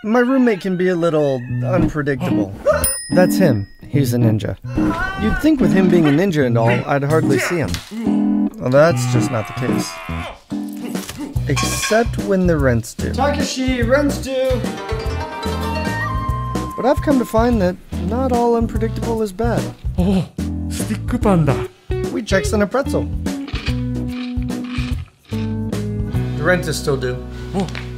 My roommate can be a little unpredictable. That's him. He's a ninja. You'd think with him being a ninja and all, I'd hardly see him. Well, that's just not the case. Except when the rent's due. Takashi, rent's due! But I've come to find that not all unpredictable is bad. Oh, stick pan da. We Chex and a pretzel. The rent is still due. Oh.